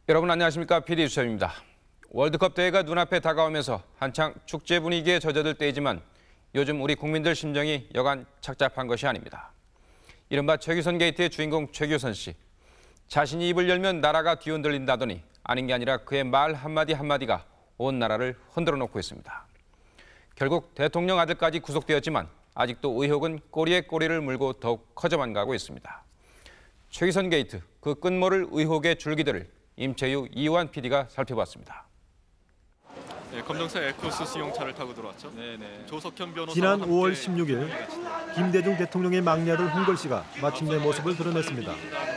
여러분 안녕하십니까? PD 수첩입니다. 월드컵 대회가 눈앞에 다가오면서 한창 축제 분위기에 젖어들 때이지만 요즘 우리 국민들 심정이 여간 착잡한 것이 아닙니다. 이른바 최규선 게이트의 주인공 최규선 씨. 자신이 입을 열면 나라가 뒤흔들린다더니 아닌 게 아니라 그의 말 한마디 한마디가 온 나라를 흔들어 놓고 있습니다. 결국 대통령 아들까지 구속되었지만 아직도 의혹은 꼬리에 꼬리를 물고 더욱 커져만 가고 있습니다. 최규선 게이트, 그 끝모를 의혹의 줄기들을 임채유, 이완 PD가 살펴봤습니다. 네, 검정색 에코스 승용차를 타고 들어왔죠. 조석현 변호사. 지난 5월 16일 김대중 대통령의 막내 아들 홍걸 씨가 마침내 모습을 드러냈습니다.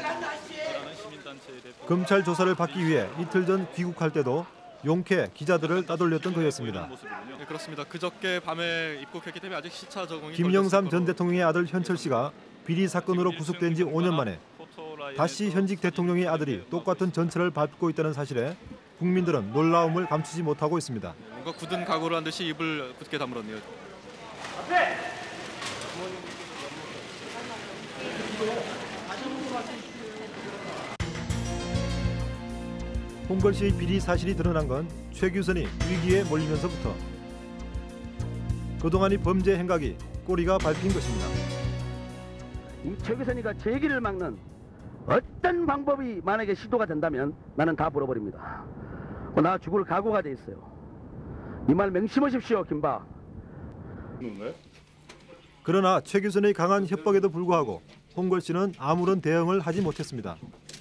검찰 조사를 받기 위해 이틀 전 귀국할 때도 용케 기자들을 따돌렸던 그였습니다. 네, 그렇습니다. 그저께 밤에 입국했기 때문에 아직 시차 적응이 김영삼 전 대통령의 아들 현철 씨가 비리 사건으로 구속된 지 5년 만에 다시 현직 대통령의 아들이 똑같은 전철을 밟고 있다는 사실에 국민들은 놀라움을 감추지 못하고 있습니다. 뭔가 굳은 각오를 한 듯이 입을 굳게 다물었네요. 홍걸 씨의 비리 사실이 드러난 건 최규선이 위기에 몰리면서부터. 그동안의 범죄 행각이 꼬리가 밟힌 것입니다. 이 최규선이가 제 길을 막는 어떤 방법이 만약에 시도가 된다면 나는 다 물어버립니다. 나 죽을 각오가 돼 있어요. 이 말 명심하십시오, 김박. 그러나 최규선의 강한 협박에도 불구하고 홍걸 씨는 아무런 대응을 하지 못했습니다.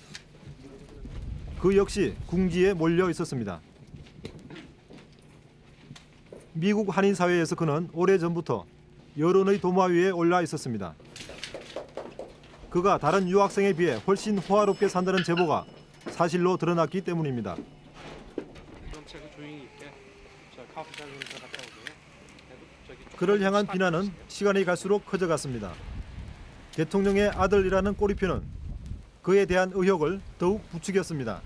그 역시 궁지에 몰려 있었습니다. 미국 한인 사회에서 그는 오래전부터 여론의 도마 위에 올라 있었습니다. 그가 다른 유학생에 비해 훨씬 호화롭게 산다는 제보가 사실로 드러났기 때문입니다. 그를 향한 비난은 시간이 갈수록 커져갔습니다. 대통령의 아들이라는 꼬리표는 그에 대한 의혹을 더욱 부추겼습니다.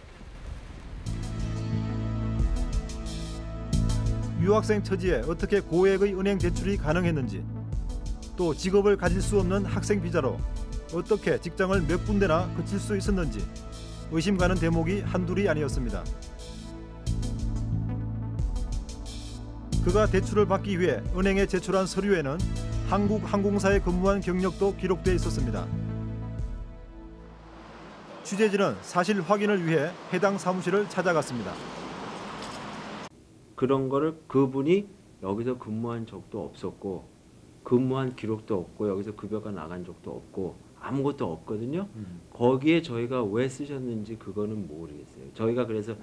유학생 처지에 어떻게 고액의 은행 대출이 가능했는지, 또 직업을 가질 수 없는 학생 비자로 어떻게 직장을 몇 군데나 그칠 수 있었는지 의심 가는 대목이 한둘이 아니었습니다. 그가 대출을 받기 위해 은행에 제출한 서류에는 한국항공사에 근무한 경력도 기록돼 있었습니다. 취재진은 사실 확인을 위해 해당 사무실을 찾아갔습니다. 그런 거를 그분이 여기서 근무한 적도 없었고 근무한 기록도 없고 여기서 급여가 나간 적도 없고 아무것도 없거든요. 거기에 저희가 왜 쓰셨는지 그거는 모르겠어요. 저희가 그래서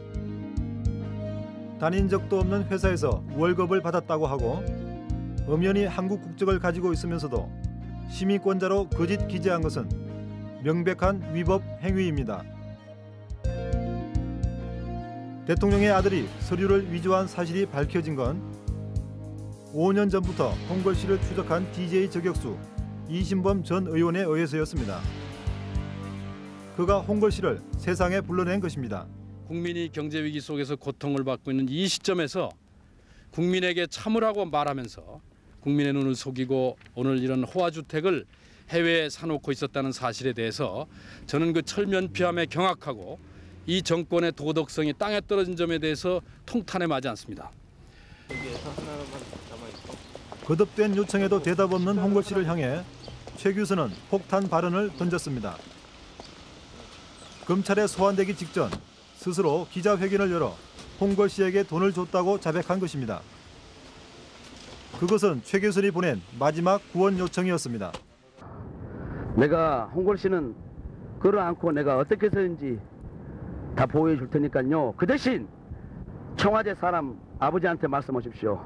다닌 적도 없는 회사에서 월급을 받았다고 하고 엄연히 한국 국적을 가지고 있으면서도 시민권자로 거짓 기재한 것은 명백한 위법 행위입니다. 대통령의 아들이 서류를 위조한 사실이 밝혀진 건 5년 전부터 홍걸 씨를 추적한 DJ 저격수 이신범 전 의원에 의해서였습니다. 그가 홍걸 씨를 세상에 불러낸 것입니다. 국민이 경제 위기 속에서 고통을 받고 있는 이 시점에서 국민에게 참으라고 말하면서 국민의 눈을 속이고 오늘 이런 호화주택을 해외에 사놓고 있었다는 사실에 대해서 저는 그 철면피함에 경악하고 이 정권의 도덕성이 땅에 떨어진 점에 대해서 통탄에 마지 않습니다. 거듭된 요청에도 대답 없는 홍걸 씨를 향해 최규선은 폭탄 발언을 던졌습니다. 검찰에 소환되기 직전 스스로 기자회견을 열어 홍걸 씨에게 돈을 줬다고 자백한 것입니다. 그것은 최규선이 보낸 마지막 구원 요청이었습니다. 내가 홍걸 씨는 끌어안고 내가 어떻게 해서든지 다 보호해 줄 테니까요. 그 대신 청와대 사람 아버지한테 말씀하십시오.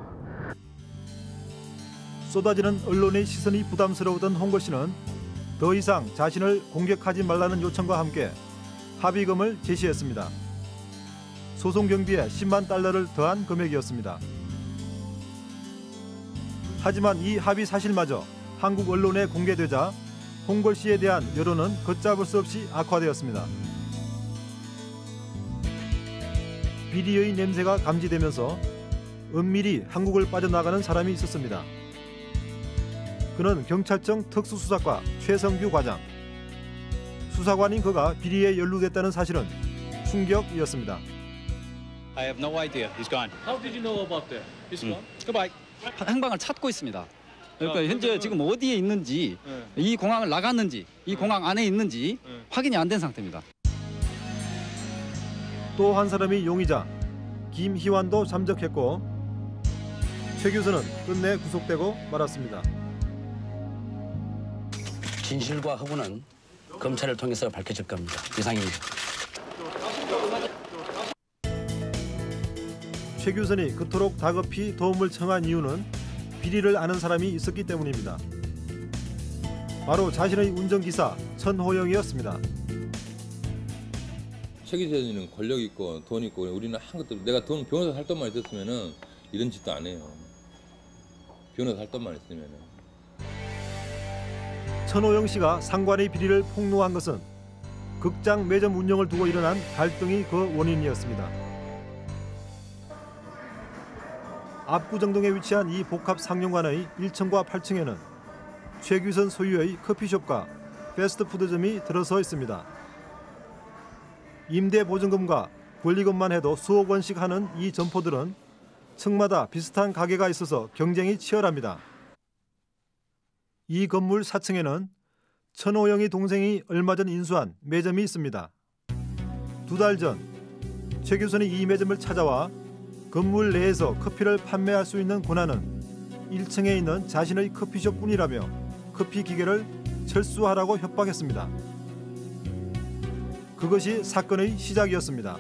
쏟아지는 언론의 시선이 부담스러웠던 홍걸 씨는 더 이상 자신을 공격하지 말라는 요청과 함께 합의금을 제시했습니다. 소송 경비에 10만 달러를 더한 금액이었습니다. 하지만 이 합의 사실마저 한국 언론에 공개되자 홍걸 씨에 대한 여론은 걷잡을 수 없이 악화되었습니다. 비리의 냄새가 감지되면서 은밀히 한국을 빠져나가는 사람이 있었습니다. 그는 경찰청 특수수사과 최성규 과장. 수사관인 그가 비리에 연루됐다는 사실은 충격이었습니다. I have no idea. He's gone. How did you know about that? He's gone? Goodbye. 행방을 찾고 있습니다. 그러니까 현재 지금 어디에 있는지, 이 공항을 나갔는지, 이 공항 안에 있는지 확인이 안 된 상태입니다. 또 한 사람이 용의자 김희환도 잠적했고 최 교수는 끝내 구속되고 말았습니다. 진실과 허구는 검찰을 통해서 밝혀질 겁니다. 이상입니다. 최 교수는 그토록 다급히 도움을 청한 이유는 비리를 아는 사람이 있었기 때문입니다. 바로 자신의 운전기사 천호영이었습니다. 최 기자님은 권력 있고 돈 있고 우리는 한 것도 내가 돈 변호사 살 돈만 있었으면은 이런 짓도 안 해요. 변호사 살 돈만 있으면은. 천호영 씨가 상관의 비리를 폭로한 것은 극장 매점 운영을 두고 일어난 갈등이 그 원인이었습니다. 압구정동에 위치한 이 복합 상용관의 1층과 8층에는 최규선 소유의 커피숍과 패스트푸드점이 들어서 있습니다. 임대 보증금과 권리금만 해도 수억 원씩 하는 이 점포들은 층마다 비슷한 가게가 있어서 경쟁이 치열합니다. 이 건물 4층에는 천호영의 동생이 얼마 전 인수한 매점이 있습니다. 2달 전 최규선이 이 매점을 찾아와 건물 내에서 커피를 판매할 수 있는 권한은 1층에 있는 자신의 커피숍뿐이라며 커피 기계를 철수하라고 협박했습니다. 그것이 사건의 시작이었습니다.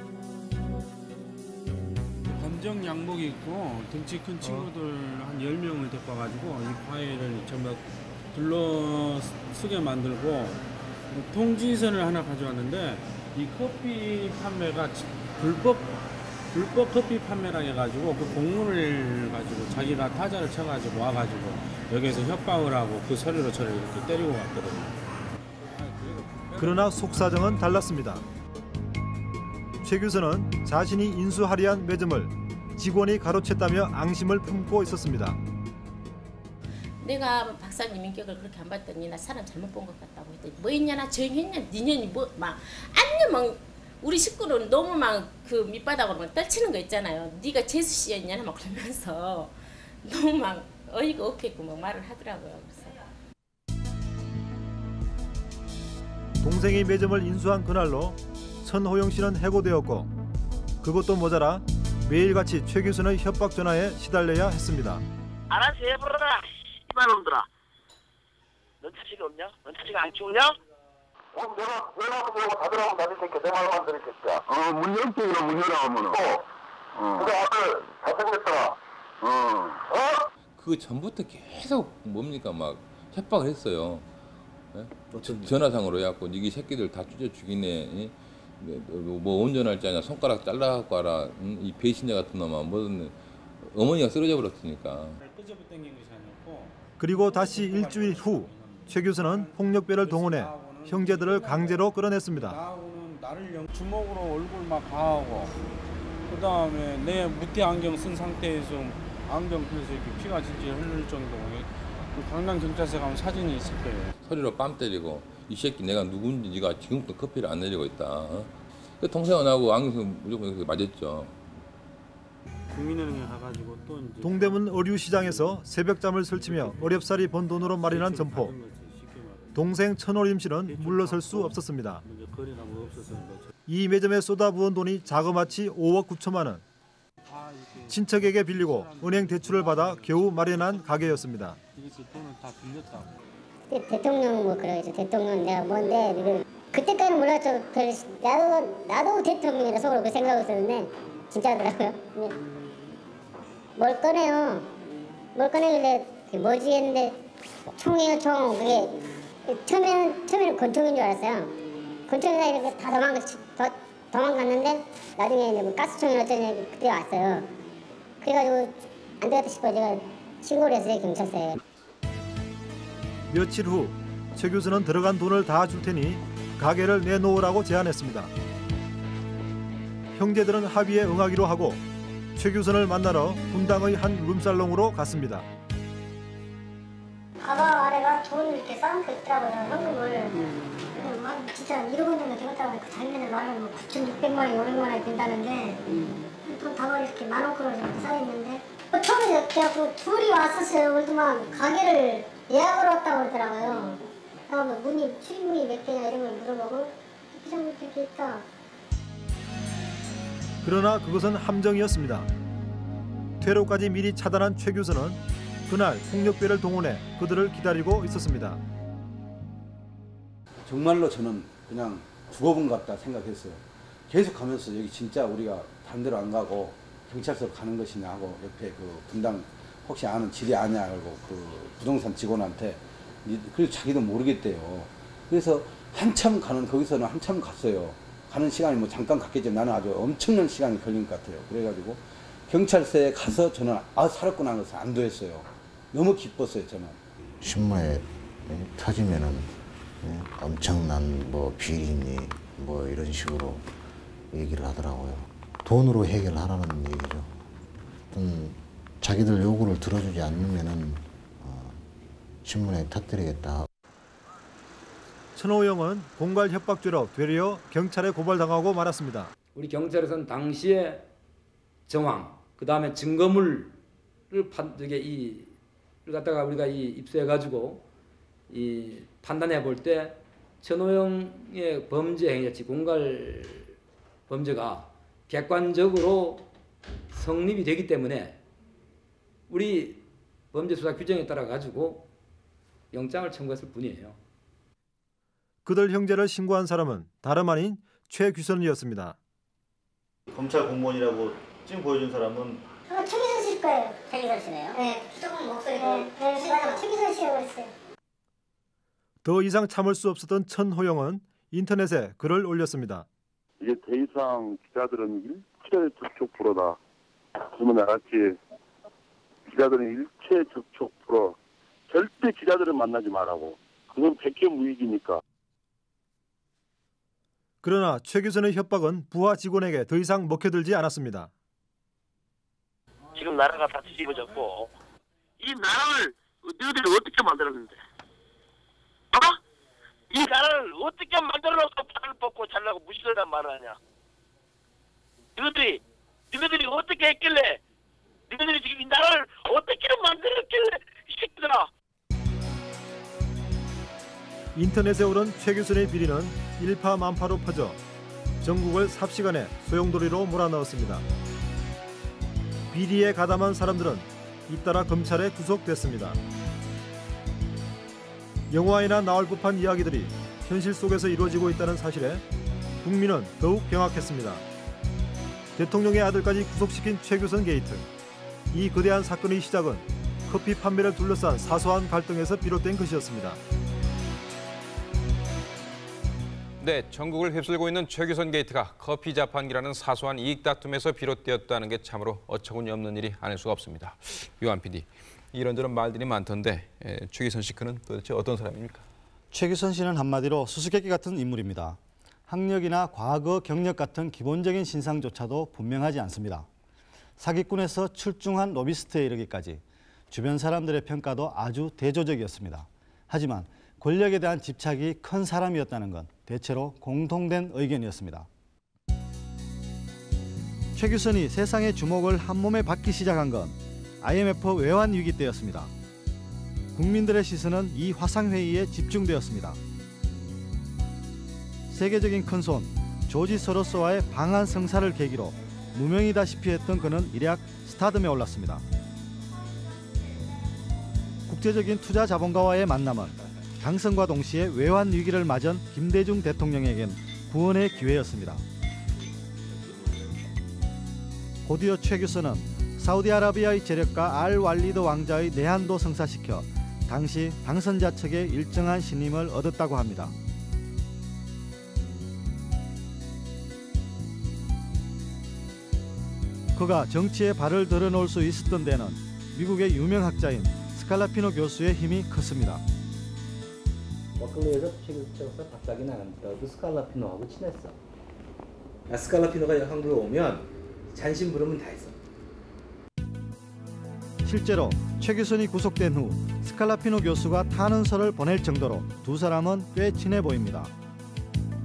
검정 양복이 있고 덩치 큰 친구들 한 10명을 데리고 와가지고 이 과일을 전부 둘러쓰게 만들고 통지서를 하나 가져왔는데 이 커피 판매가 불법 커피 판매랑 해가지고 그 공문을 가지고 자기가 타자를 쳐가지고 와가지고 여기에서 협박을 하고 그 서류로 저를 이렇게 때리고 갔거든요. 그러나 속사정은 달랐습니다. 최 교수는 자신이 인수하려 한 매점을 직원이 가로챘다며 앙심을 품고 있었습니다. 내가 박사님 인격을 그렇게 안 봤더니 나 사람 잘못 본 것 같다고 했더니 뭐 있냐 나 조용했냐 니년이 뭐 막 아니 막 우리 식구는 너무 막 그 밑바닥으로 막 떨치는 거 있잖아요. 네가 재수 씨였냐 막 그러면서 너무 막 어이가 없겠고 막 말을 하더라고요. 그래서 동생이 매점을 인수한 그날로 천호영 씨는 해고되었고 그것도 모자라 매일같이 최 교수의 협박 전화에 시달려야 했습니다. 알아서 해보라 이만놈들아. 넌 자식이 없냐? 넌 자식 안 키우냐? 내가 가더라고 나를 새끼 내 말로 안 들을 새끼야. 문 열게요 문 열어 하면은. 그래 아들 잘생겼더라. 그 전부터 계속 뭡니까 막 협박을 했어요. 네? 전화상으로 해갖고 이 새끼들 다 찢어 죽이네. 뭐 운전할 줄 아냐 손가락 잘라갖고 와라. 이 배신자 같은 놈아 뭐든 어머니가 쓰러져 버렸으니까. 그리고 다시 일주일 후 최 교수는 폭력배를 동원해 형제들을 강제로 끌어냈습니다. 나를 주먹으로 얼굴 막 가하고 그 다음에 내 무태 안경 쓴 상태에서 안경 펴서 이렇게 피가 진짜 흐를 정도로 그 강남 경찰서에 가면 사진이 있을 거예요. 소리로 뺨 때리고 이 새끼 내가 누군지 네가 지금부터 커피를 안 내리고 있다. 그 동생은 하고 안경에서 무조건 맞았죠. 국민은행에 가가지고 또 이제 동대문 어류시장에서 새벽잠을 설치며 어렵사리 번 돈으로 마련한 점포. 동생 천호림 씨는 물러설 수 없었습니다. 이 매점에 쏟아부은 돈이 자그마치 5억 9천만 원. 친척에게 빌리고 은행 대출을 받아 겨우 마련한 가게였습니다. 돈을 다 빌렸다고. 대통령 뭐 그러겠죠. 대통령 내가 뭔데 그때까지는 몰랐죠. 나도 대통령이라 속으로 그 생각을 했었는데 진짜더라고요. 뭘 꺼내요. 뭘 꺼내길래 뭐지 했는데 총이에요 총. 그게 처음에는 권총인 줄 알았어요. 권총이다 이렇게 다 도망갔는데 나중에 이제 뭐 가스총이 어쩌니 그때 왔어요. 그래가지고 안 되겠다 싶어 제가 신고를 했어요 경찰서에. 며칠 후 최 교수는 들어간 돈을 다 줄 테니 가게를 내놓으라고 제안했습니다. 형제들은 합의에 응하기로 하고 최 교수를 만나러 분당의 한 룸살롱으로 갔습니다. 가방 아래가 돈 이렇게 쌓은 거 있더라고요. 현금을. 진짜 1억 원 정도 되었다고 그 작년에 말하면 뭐 9,600만 원, 500만 원이 된다는데 돈 다발이 이렇게 10,000원 정도 쌓였는데 처음에 그래갖고 둘이 왔었어요. 그동안 가게를 예약을 왔다고 그러더라고요. 그러면 문이 출입문이 몇 개냐 이런 걸 물어보고 이 정도 이렇게 있다. 그러나 그것은 함정이었습니다. 퇴로까지 미리 차단한 최 교수는 그날 폭력배를 동원해 그들을 기다리고 있었습니다. 정말로 저는 그냥 죽어본 것 같다 생각했어요. 계속 가면서 여기 진짜 우리가 다른 데로 안 가고 경찰서로 가는 것이냐 하고 옆에 그 분당 혹시 아는 지리 아냐 하고 그 부동산 직원한테 그래서 자기도 모르겠대요. 그래서 한참 거기서는 한참 갔어요. 가는 시간이 뭐 잠깐 갔겠지만 나는 아주 엄청난 시간이 걸린 것 같아요. 그래가지고 경찰서에 가서 저는 살았구나 하는 것을 안도했어요. 너무 기뻤어요, 저는. 신문에 터지면은 엄청난 뭐 비리니 뭐 이런 식으로 얘기를 하더라고요. 돈으로 해결하라는 얘기죠. 자기들 요구를 들어주지 않으면은 신문에 터뜨리겠다. 천호영은 공갈 협박죄로 되려 경찰에 고발당하고 말았습니다. 우리 경찰에서는 당시의 정황, 그 다음에 증거물을 이를 갖다가 우리가 입수해가지고 판단해 볼 때 천호영의 범죄 행위, 즉 공갈 범죄가 객관적으로 성립이 되기 때문에 우리 범죄 수사 규정에 따라 가지고 영장을 청구했을 뿐이에요. 그들 형제를 신고한 사람은 다름 아닌 최규선이었습니다. 검찰 공무원이라고 지금 보여준 사람은 최규선 씨일 거예요. 최규선 씨네요? 네. 조금 목소리가 네, 최규선 씨라고 했어요. 더 이상 참을 수 없었던 천호영은 인터넷에 글을 올렸습니다. 이제 더 이상 기자들은 일체 접촉 불어다. 그러면 알았지. 기자들은 일체 접촉 불어. 절대 기자들은 만나지 말라고. 그건 백해무익이니까. 그러나 최규선의 협박은 부하 직원에게 더 이상 먹혀들지 않았습니다. 지금 나라가 다 뒤집어졌고 이 나라를 너희들이 어떻게 만들었는데? 이 나라를 어떻게 만들어놓고 팔을 뽑고 잘라고 무시하단 말을 하냐? 너희들이 어떻게 했길래? 너희들이 지금 이 나라를 어떻게 만들었길래 이 새끼들아? 인터넷에 오른 최규선의 비리는 일파만파로 퍼져 전국을 삽시간에 소용돌이로 몰아넣었습니다. 비리에 가담한 사람들은 잇따라 검찰에 구속됐습니다. 영화에나 나올 법한 이야기들이 현실 속에서 이루어지고 있다는 사실에 국민은 더욱 경악했습니다. 대통령의 아들까지 구속시킨 최규선 게이트. 이 거대한 사건의 시작은 커피 판매를 둘러싼 사소한 갈등에서 비롯된 것이었습니다. 네, 전국을 휩쓸고 있는 최규선 게이트가 커피 자판기라는 사소한 이익 다툼에서 비롯되었다는 게 참으로 어처구니 없는 일이 아닐 수가 없습니다. 요한 PD, 이런저런 말들이 많던데 최규선 씨 그는 도대체 어떤 사람입니까? 최규선 씨는 한마디로 수수께끼 같은 인물입니다. 학력이나 과거 경력 같은 기본적인 신상조차도 분명하지 않습니다. 사기꾼에서 출중한 로비스트에 이르기까지 주변 사람들의 평가도 아주 대조적이었습니다. 하지만 권력에 대한 집착이 큰 사람이었다는 건 대체로 공통된 의견이었습니다. 최규선이 세상의 주목을 한몸에 받기 시작한 건 IMF 외환 위기 때였습니다. 국민들의 시선은 이 화상회의에 집중되었습니다. 세계적인 큰손 조지 소로스와의 방한 성사를 계기로 무명이다시피 했던 그는 일약 스타덤에 올랐습니다. 국제적인 투자 자본가와의 만남은 당선과 동시에 외환 위기를 맞은 김대중 대통령에겐 구원의 기회였습니다. 곧이어 최규선은 사우디아라비아의 재력가 알 왈리드 왕자의 내한도 성사시켜 당시 당선자 측의 일정한 신임을 얻었다고 합니다. 그가 정치에 발을 들어놓을 수 있었던 데는 미국의 유명 학자인 스칼라피노 교수의 힘이 컸습니다. 워클리에서 최규선 박사기 나갑니다. 그 스칼라피노하고 친했어. 스칼라피노가 한국에 오면 잔심 부르면 다 했어. 실제로 최규선이 구속된 후 스칼라피노 교수가 탄원서를 보낼 정도로 두 사람은 꽤 친해 보입니다.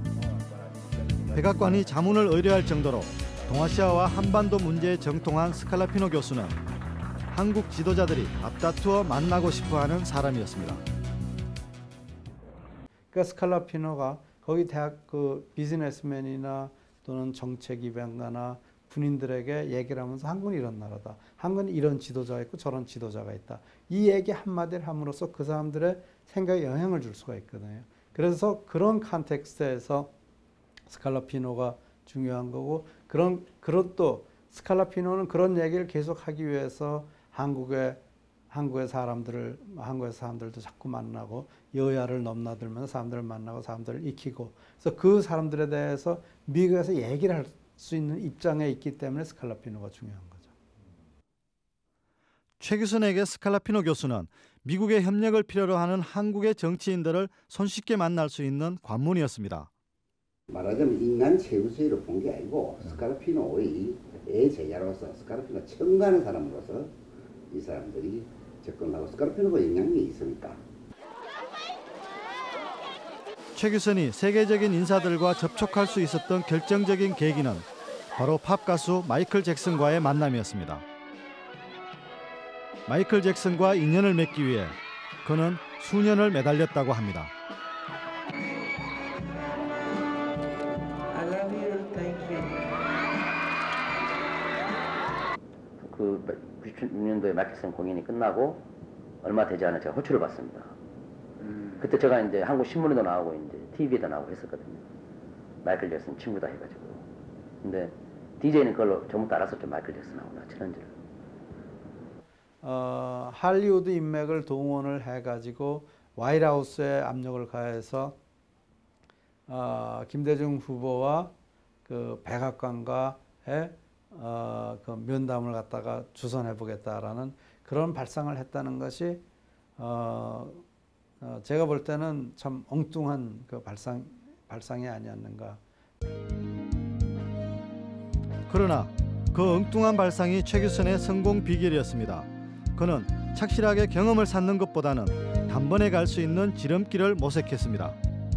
백악관이 자문을 의뢰할 정도로 동아시아와 한반도 문제에 정통한 스칼라피노 교수는 한국 지도자들이 앞다투어 만나고 싶어하는 사람이었습니다. 그러니까 스칼라피노가 거기 대학 그 비즈니스맨이나 또는 정책 입양가나 군인들에게 얘기를 하면서 한국은 이런 나라다. 한국은 이런 지도자가 있고 저런 지도자가 있다. 이 얘기 한마디를 함으로써 그 사람들의 생각에 영향을 줄 수가 있거든요. 그래서 그런 컨텍스트에서 스칼라피노가 중요한 거고 그런 또 스칼라피노는 그런 얘기를 계속하기 위해서 한국의 사람들도 자꾸 만나고 여야를 넘나들면서 사람들을 만나고 사람들을 익히고 그래서 그 사람들에 대해서 미국에서 얘기를 할 수 있는 입장에 있기 때문에 스칼라피노가 중요한 거죠. 최규선에게 스칼라피노 교수는 미국의 협력을 필요로 하는 한국의 정치인들을 손쉽게 만날 수 있는 관문이었습니다. 말하자면 인간 최우수로 본 게 아니고 스칼라피노의 제자로서 스칼라피노가 청가하는 사람으로서 이 사람들이 접근하고 스칼라피노가 영향력이 있으니까. 최규선이 세계적인 인사들과 접촉할 수 있었던 결정적인 계기는 바로 팝 가수 마이클 잭슨과의 만남이었습니다. 마이클 잭슨과 인연을 맺기 위해 그는 수년을 매달렸다고 합니다. 그 96년도에 마이클 잭슨 공연이 끝나고 얼마 되지 않아 제가 호출을 받습니다. 그때 제가 이제 한국 신문에도 나오고 이제 TV에도 나오고 했었거든요. 마이클 잭슨 친구다 해가지고. 근데 DJ는 그걸로 전부터 알았었죠. 마이클 잭슨하고 친한지를. 할리우드 인맥을 동원을 해가지고 화이트하우스에 압력을 가해서 김대중 후보와 그 백악관과의 그 면담을 갖다가 주선해 보겠다라는 그런 발상을 했다는 것이 제가 볼 때는 참 엉뚱한 그 발상이 아니었는가. 그러나 그 엉뚱한 발상이 최규선의 성공 비결이었습니다. 그는 착실하게 경험을 쌓는 것보다는 단번에 갈 수 있는 지름길을 모색했습니다.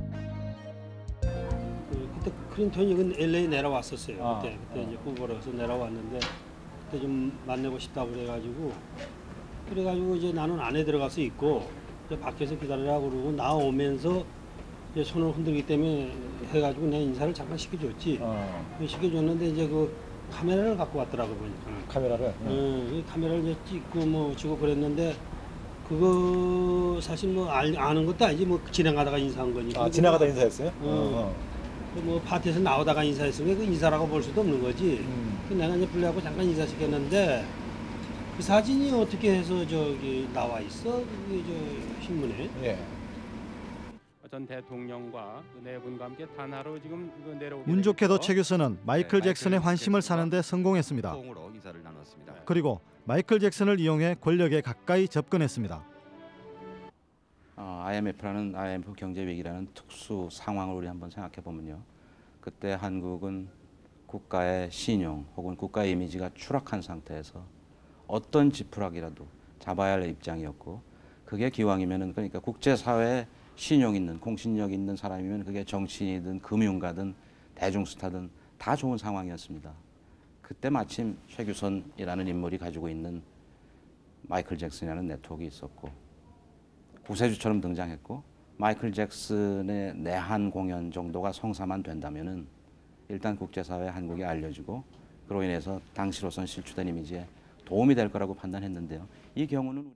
그때 클린턴이 LA 내려왔었어요. 그때 이제 후보로서 내려왔는데 그때 좀 만나고 싶다고 그래가지고 이제 나는 안에 들어가서 있고 이제 밖에서 기다리라고 그러고 나오면서 이제 손을 흔들기 때문에 해가지고 내가 인사를 잠깐 시켜줬지. 시켜줬는데 이제 그 카메라를 갖고 왔더라고 보니까. 카메라를? 카메라를 이제 찍고 뭐 주고 그랬는데 그거 사실 뭐 아는 것도 아니지 뭐 지나가다가 인사한 거니까. 지나가다 인사했어요? 뭐 파티에서 나오다가 인사했으면 그 인사라고 볼 수도 없는 거지. 내가 이제 불러갖고 잠깐 인사시켰는데 그 사진이 어떻게 해서 저기 나와 있어? 그게 저 신문에. 예. 전 대통령과 네 분과 함께 단하로 지금 내려오게 운 좋게도 최규선은 마이클 잭슨의 환심을 사는 데 성공했습니다. 그리고 마이클 잭슨을 이용해 권력에 가까이 접근했습니다. IMF라는 IMF 경제위기라는 특수 상황을 우리 한번 생각해 보면요. 그때 한국은 국가의 신용 혹은 국가의 이미지가 추락한 상태에서 어떤 지푸라기라도 잡아야 할 입장이었고 그게 기왕이면은 그러니까 국제사회에 신용 있는 공신력 있는 사람이면 그게 정치인이든 금융가든 대중스타든 다 좋은 상황이었습니다. 그때 마침 최규선이라는 인물이 가지고 있는 마이클 잭슨이라는 네트워크가 있었고 구세주처럼 등장했고 마이클 잭슨의 내한 공연 정도가 성사만 된다면은 일단 국제사회에 한국이 알려지고 그로 인해서 당시로선 실추된 이미지에 도움이 될 거라고 판단했는데요. 이 경우는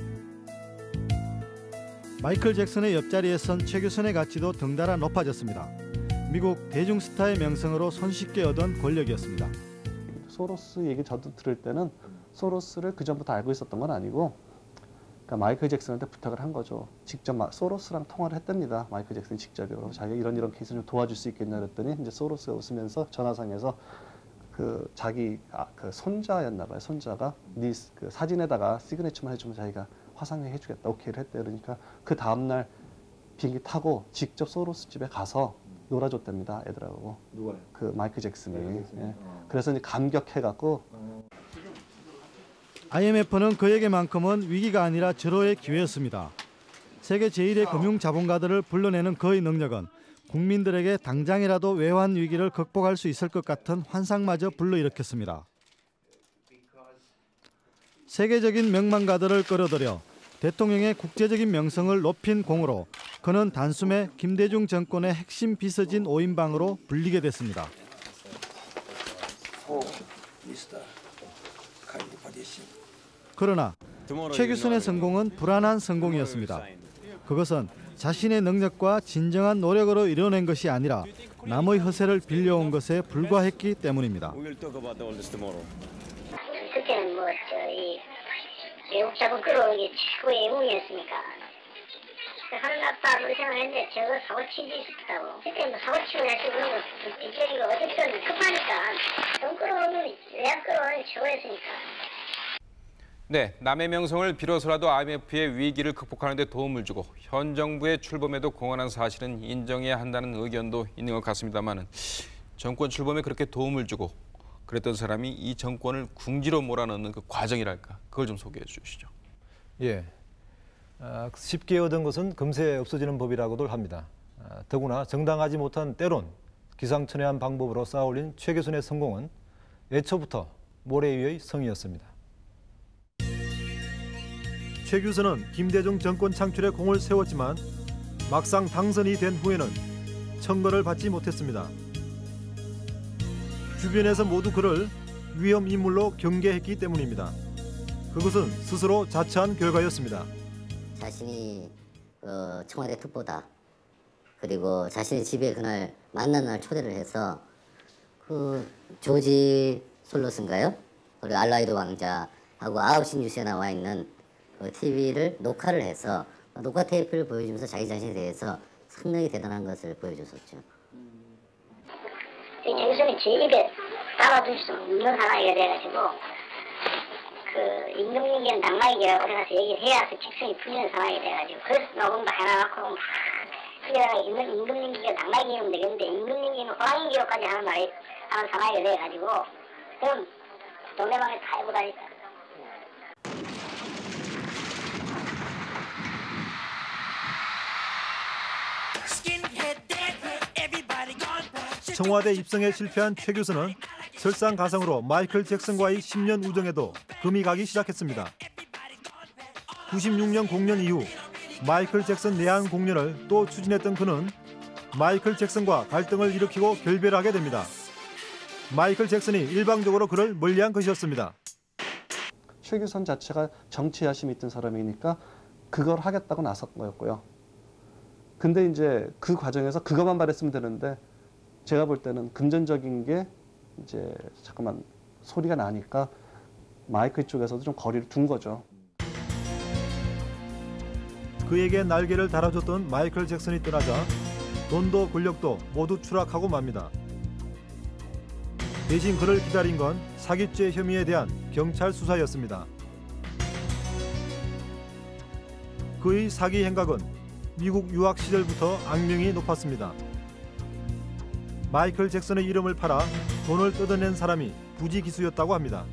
마이클 잭슨의 옆자리에 선 최규선의 가치도 덩달아 높아졌습니다. 미국 대중스타의 명성으로 손쉽게 얻은 권력이었습니다. 소로스 얘기 저도 들을 때는 소로스를 그 전부터 알고 있었던 건 아니고 그러니까 마이클 잭슨한테 부탁을 한 거죠. 직접 소로스랑 통화를 했답니다. 마이클 잭슨이 직접요. 자기가 이런 케이스 좀 도와줄 수 있겠냐 그랬더니 이제 소로스가 웃으면서 전화상에서 그 자기 그 손자였나 봐요. 손자가 네 그 사진에다가 시그니처만 해주면 자기가 화상회 해주겠다. 오케이를 했대. 그러니까 그 다음날 비행기 타고 직접 소로스 집에 가서 놀아줬답니다. 애들하고. 누가요? 그 마이클 잭슨이. 예. 그래서 이제 감격해갖고. IMF는 그에게만큼은 위기가 아니라 절호의 기회였습니다. 세계 제1의 금융 자본가들을 불러내는 그의 능력은 국민들에게 당장이라도 외환 위기를 극복할 수 있을 것 같은 환상마저 불러일으켰습니다. 세계적인 명망가들을 끌어들여 대통령의 국제적인 명성을 높인 공으로 그는 단숨에 김대중 정권의 핵심 비서진 5인방으로 불리게 됐습니다. 그러나 최규선의 성공은 불안한 성공이었습니다. 그것은 자신의 능력과 진정한 노력으로 이뤄낸 것이 아니라 남의 허세를 빌려온 것에 불과했기 때문입니다. 그때는 뭐 저희 외국 자본 끌어오는 게 최고의 애국이었으니까 하는 아빠 그런 생각했는데 저거 사고 치기 싶다고. 그때 뭐 사고 치고 날 수 있는 거 뒷전이고 어쨌든 급하니까 돈 끌어오면 내가 끌어오는 최고였으니까. 네, 남의 명성을 빌어서라도 IMF의 위기를 극복하는 데 도움을 주고 현 정부의 출범에도 공헌한 사실은 인정해야 한다는 의견도 있는 것 같습니다만 정권 출범에 그렇게 도움을 주고 그랬던 사람이 이 정권을 궁지로 몰아넣는 그 과정이랄까, 그걸 좀 소개해 주시죠. 예, 쉽게 얻은 것은 금세 없어지는 법이라고들 합니다. 더구나 정당하지 못한 때론 기상천외한 방법으로 쌓아올린 최규선의 성공은 애초부터 모래 위의 성이었습니다. 최규선은 김대중 정권 창출에 공을 세웠지만 막상 당선이 된 후에는 청거를 받지 못했습니다. 주변에서 모두 그를 위험 인물로 경계했기 때문입니다. 그것은 스스로 자처한 결과였습니다. 자신이 청와대 특보다 그리고 자신의 집에 그날 만난 날 초대를 해서 그 조지 솔로스인가요? 그리고 알라이드 왕자하고 9시 뉴스에 나와 있는 그 TV를 녹화를 해서 녹화 테이프를 보여주면서 자기 자신에 대해서 상당히 대단한 것을 보여줬었죠. 최규선이 제 입에 담아둘 수 없는 상황이가 돼가지고 그 임금님께는 낙마이기라고 생각해서 얘기를 해야 그 직성이 풀리는 상황이 돼가지고 그래서 녹음도 하나 놓고 막 그냥 임금님기가 낙마이기면 되겠는데 임금님기는 호랑이기로까지 하는 상황이 돼가지고 그럼 동네방에 다 해고 다니까. 청와대 입성에 실패한 최규선은 설상가상으로 마이클 잭슨과의 10년 우정에도 금이 가기 시작했습니다. 96년 공연 이후 마이클 잭슨 내한 공연을 또 추진했던 그는 마이클 잭슨과 갈등을 일으키고 결별하게 됩니다. 마이클 잭슨이 일방적으로 그를 멀리한 것이었습니다. 최규선 자체가 정치 야심이 있던 사람이니까 그걸 하겠다고 나선 거였고요. 근데 이제 그 과정에서 그것만 말했으면 되는데 제가 볼 때는 금전적인 게 이제 잠깐만 소리가 나니까 마이클 쪽에서도 좀 거리를 둔 거죠. 그에게 날개를 달아줬던 마이클 잭슨이 떠나자 돈도 권력도 모두 추락하고 맙니다. 대신 그를 기다린 건 사기죄 혐의에 대한 경찰 수사였습니다. 그의 사기 행각은 미국 유학 시절부터 악명이 높았습니다. 마이클 잭슨의 이름을 팔아 돈을 뜯어낸 사람이 부지기수였다고 합니다.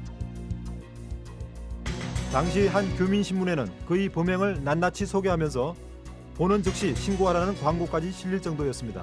당시 한 교민신문에는 그의 범행을 낱낱이 소개하면서 보는 즉시 신고하라는 광고까지 실릴 정도였습니다.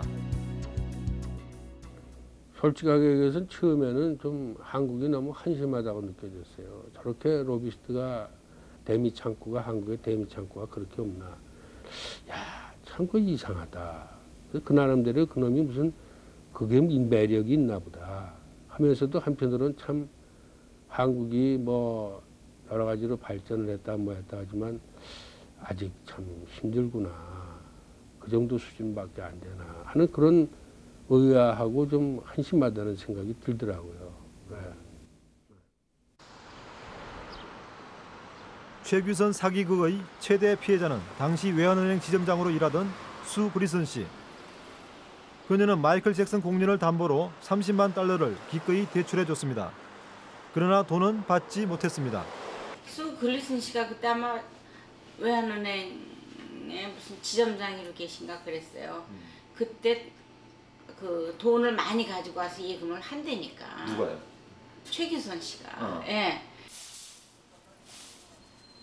솔직하게 얘기해서 처음에는 좀 한국이 너무 한심하다고 느껴졌어요. 저렇게 로비스트가 대미 창구가 한국에 대미 창구가 그렇게 없나. 야, 참 그 이상하다. 그 나름대로 그놈이 무슨 그게 매력이 있나 보다 하면서도 한편으로는 참 한국이 뭐 여러 가지로 발전을 했다 뭐 했다 하지만 아직 참 힘들구나. 그 정도 수준밖에 안 되나 하는 그런 의아하고 좀 한심하다는 생각이 들더라고요. 네. 최규선 사기극의 최대 피해자는 당시 외환은행 지점장으로 일하던 수 그리슨 씨. 그녀는 마이클 잭슨 공연을 담보로 30만 달러를 기꺼이 대출해줬습니다. 그러나 돈은 받지 못했습니다. 수 그리슨 씨가 그때 아마 외환은행에 무슨 지점장으로 계신가 그랬어요. 그때 그 돈을 많이 가지고 와서 예금을 한다니까. 누가요? 최규선 씨가. 예.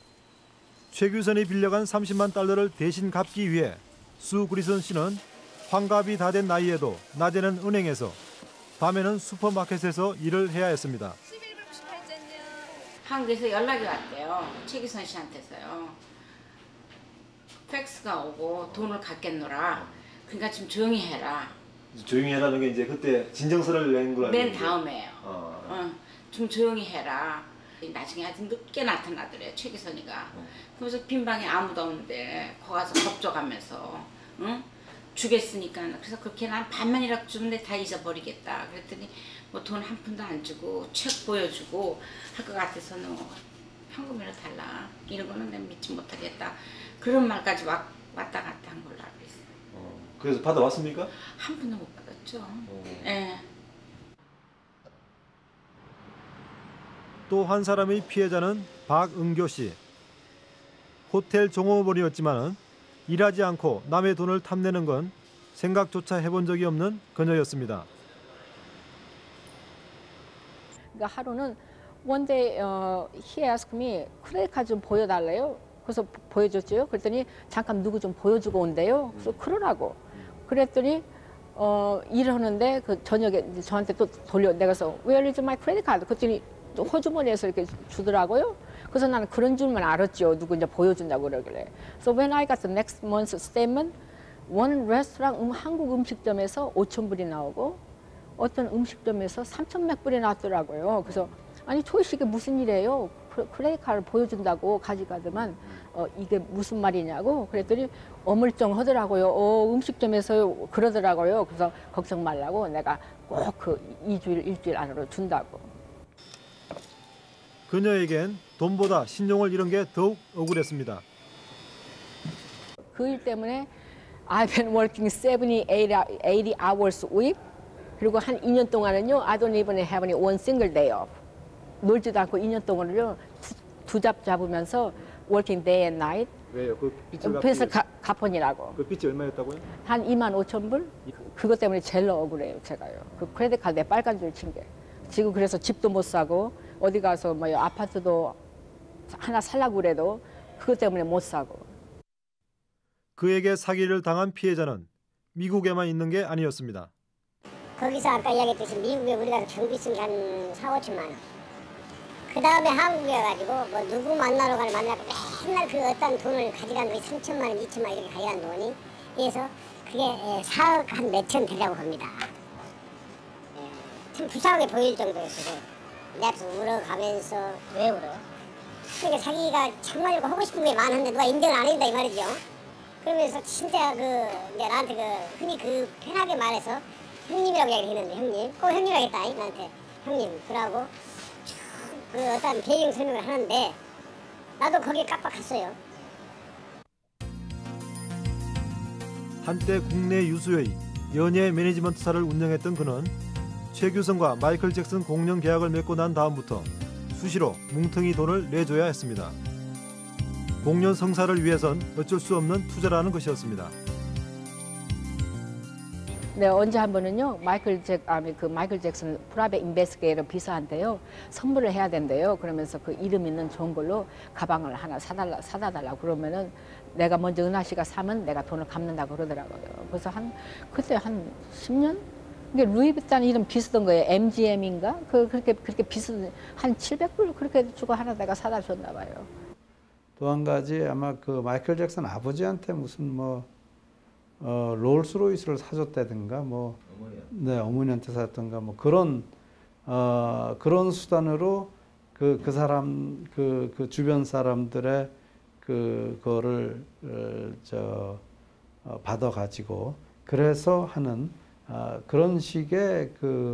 최규선이 빌려간 30만 달러를 대신 갚기 위해 수 그리슨 씨는 환갑이 다 된 나이에도 낮에는 은행에서 밤에는 슈퍼마켓에서 일을 해야 했습니다. 한국에서 연락이 왔대요. 최규선 씨한테서요. 팩스가 오고 돈을 갚겠노라. 그러니까 좀 조용히 해라. 조용히 해라는 게 이제 그때 진정서를 낸 걸 맨 다음에요. 좀 조용히 해라. 나중에 아주 늦게 나타나더래요. 최규선이가. 그래서 빈 방에 아무도 없는데 거기 가서 겁줘가면서 응? 주겠으니까. 그래서 그렇게 난 반만이라도 주는데 다 잊어버리겠다. 그랬더니 뭐 돈 한 푼도 안 주고 책 보여주고 할 것 같아서는 현금이라 달라. 이런 거는 내가 믿지 못하겠다. 그런 말까지 왔다 갔다 한 걸로 알고 있어요. 그래서 받아왔습니까? 한 푼도 못 받았죠. 예. 또 한 사람의 피해자는 박은교 씨. 호텔 종업원이었지만 일하지 않고 남의 돈을 탐내는 건 생각조차 해본 적이 없는 그녀였습니다. 그러니까 하루는 one day he asked me 크레딧 카드 좀 보여달래요. 그래서 보여줬죠. 그랬더니 잠깐 누구 좀 보여주고 온대요. 그래서 그러라고. 그랬더니 일을 하는데 그 저녁에 이제 저한테 또 돌려 내가서 Where is my credit card? 그랬더니 또 호주머니에서 이렇게 주더라고요. 그래서 나는 그런 줄만 알았죠. 누구 이제 보여준다고 그러길래. So when I got the next month's statement, one restaurant 한국 음식점에서 5,000불이 나오고 어떤 음식점에서 3,100 불이 나왔더라고요. 그래서 아니 초이씨 이게 무슨 일이에요? 크레딧 카드를 보여준다고 가져가더만 이게 무슨 말이냐고 그랬더니 어물쩡하더라고요. 음식점에서 그러더라고요. 그래서 걱정 말라고 내가 꼭 그 2주일, 일주일 안으로 준다고. 그녀에겐 돈보다 신용을 잃은 게 더욱 억울했습니다. 그 일 때문에 I've been working 70, 80 hours a week. 그리고 한 2년 동안은요, I don't even have one single day off. 놀지도 않고 2년 동안을요, 두 잡 잡으면서 working day and night. 왜요? 그 빚을 그래서 갚으니라고. 그 빚이 얼마였다고요? 한 25,000불? 그것 때문에 제일 억울해요, 제가요. 그 크레딧 카드에 빨간 줄 친 게. 지금 그래서 집도 못 사고 어디 가서 뭐 아파트도 하나 살라고 그래도 그것 때문에 못 사고. 그에게 사기를 당한 피해자는 미국에만 있는 게 아니었습니다. 거기서 아까 이야기했듯이 미국에 우리가 경비 쓴 게 한 4, 5천만 원. 그 다음에 한국에 가지고 뭐 누구 만나러 가는 만나고 맨날 그 어떤 돈을 가져간 돈이 3천만 원, 2천만 원 이렇게 가져간 돈이 그래서 그게 4억 한 몇천 되라고 봅니다. 참 불쌍하게 보일 정도였어요. 내 앞에서 울어가면서 왜 울어? 그러니까 자기가 정말 하고 싶은 게 많은데 누가 인정을 안 해준다 이 말이죠. 그러면서 진짜 이제 나한테 흔히 편하게 말해서 형님이라고 얘기했는데 형님 꼭 형님 하겠다 나한테 형님 그러고 그 어떤 배경 설명을 하는데 나도 거기에 깜빡했어요. 한때 국내 유수의 연예 매니지먼트사를 운영했던 그는 최규선과 마이클 잭슨 공연 계약을 맺고 난 다음부터 수시로 뭉텅이 돈을 내줘야 했습니다. 공연 성사를 위해선 어쩔 수 없는 투자라는 것이었습니다. 네, 언제 한 번은요, 마이클 잭슨 프라이빗 인베스티게이터 비서한테요, 선물을 해야 된대요. 그러면서 그 이름 있는 좋은 걸로 가방을 하나 사다 달라고 그러면은 내가 먼저 은하 씨가 사면 내가 돈을 갚는다고 그러더라고요. 그래서 그때 한 10년? 이게 루이비탄 이름 비슷한 거예요. MGM인가? 그렇게 비슷한 한 700불 그렇게 주고 하나 내가 사다 줬나 봐요. 또 한 가지 아마 그 마이클 잭슨 아버지한테 무슨 롤스로이스를 사줬다든가 네, 어머니한테 사줬던가 그런 수단으로 그 사람 그 주변 사람들의 그거를 받아 가지고 그래서 하는 그런 식의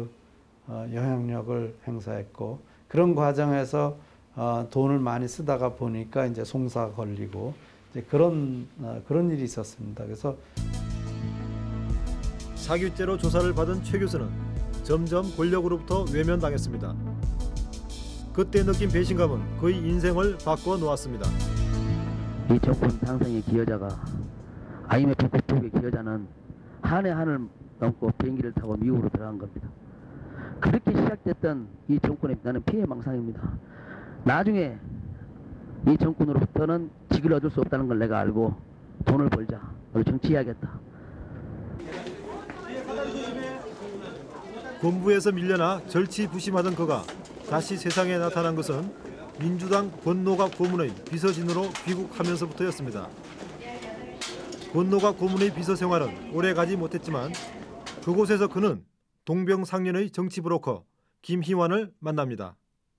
영향력을 행사했고 그런 과정에서 돈을 많이 쓰다가 보니까 이제 송사가 걸리고 이제 그런 일이 있었습니다. 그래서 사기죄로 조사를 받은 최 교수는 점점 권력으로부터 외면당했습니다. 그때 느낀 배신감은 그의 인생을 바꿔 놓았습니다. 이 정권 당선의 기여자가 IMF 국토의 기여자는 한 해 한을 넘고 비행기를 타고 미국으로 들어간 겁니다. 그렇게 시작됐던 이 정권에 나는 피해망상입니다. 나중에 이 정권으로부터는 직을 얻을 수 없다는 걸 내가 알고 돈을 벌자. 너를 정치해야겠다. 본부에서 밀려나 절치부심하던 그가 다시 세상에 나타난 것은 민주당 권노갑 고문의 비서진으로 귀국하면서부터였습니다. 권노갑 고문의 비서 생활은 오래 가지 못했지만 그곳에서 그는 동병상련의 정치 브로커 김희환을 만납니다.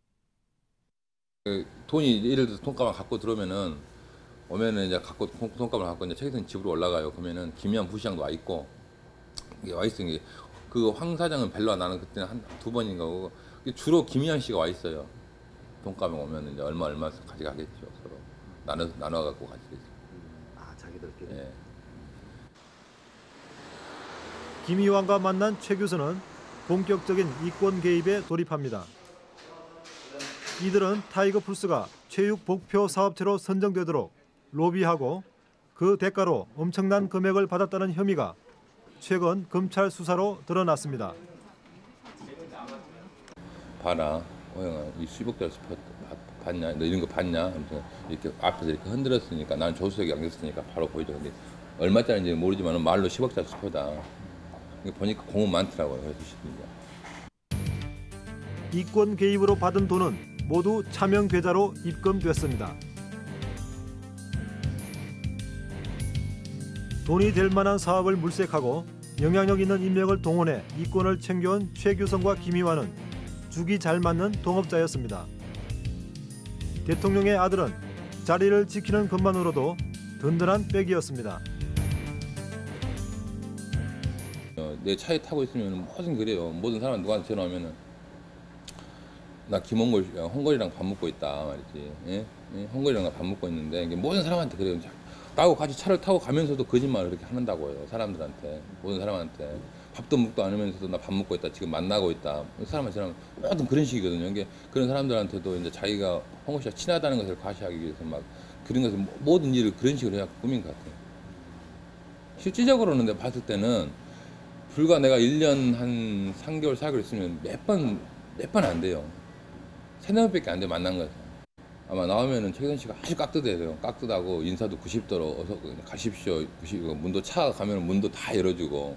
돈이 예를 들어서 돈값을 갖고 들어오면은 오면은 이제 돈값을 갖고 이제 최기선 집으로 올라가요. 그러면은 김희환 부시장도 와 있고 이게 와 있는 게 그 황 사장은 별로 나는 그때는 한 2번인가 주로 김희환 씨가 와 있어요. 돈값에 오면 이제 얼마 가져가겠죠. 서로 나눠 갖고 가지겠죠. 아 자기들끼리. 예. 김희환과 만난 최 교수는 본격적인 이권 개입에 돌입합니다. 이들은 타이거 풀스가 체육 목표 사업체로 선정되도록 로비하고 그 대가로 엄청난 금액을 받았다는 혐의가 최근 검찰 수사로 드러났습니다. 봐라, 호영아, 이 10억짜리 스포 봤냐? 너 이런 거 봤냐? 아무튼 이렇게 앞에서 이렇게 흔들었으니까 나는 조수석에 앉았으니까 바로 보이죠. 근데 얼마짜리인지 모르지만 말로 10억짜리 스포다. 보니까 공은 많더라고요. 그래서 이권 개입으로 받은 돈은 모두 차명 계좌로 입금됐습니다. 돈이 될 만한 사업을 물색하고 영향력 있는 인맥을 동원해 이권을 챙겨온 최규성과 김희환은 죽이 잘 맞는 동업자였습니다. 대통령의 아들은 자리를 지키는 것만으로도 든든한 백이었습니다. 내 차에 타고 있으면 뭐든 그래요. 모든 사람 누구한테 전화 오면은 나 홍걸이랑 밥 먹고 있다 말이지. 예? 홍걸이랑 밥 먹고 있는데 모든 사람한테 그래요. 나하고 같이 차를 타고 가면서도 거짓말을 그렇게 하는다고요. 사람들한테, 모든 사람한테. 밥도 먹도 않으면서도 나 밥 먹고 있다, 지금 만나고 있다. 사람한테 모든 그런 식이거든요. 이게 그런 사람들한테도 이제 자기가 홍걸 씨가 친하다는 것을 과시하기 위해서 막 그런 것을 모든 일을 그런 식으로 해야 꾸민 것 같아요. 실질적으로는 내가 봤을 때는 불과 내가 1년 한 3개월, 4개월 있으면 몇 번 안 돼요. 3-4번밖에 안 돼 만난 거죠. 아마 나오면은 최기선 씨가 아주 깍듯해요. 깍듯하고 인사도 90도로 어서 가십시오. 문도 차 가면 문도 다 열어주고.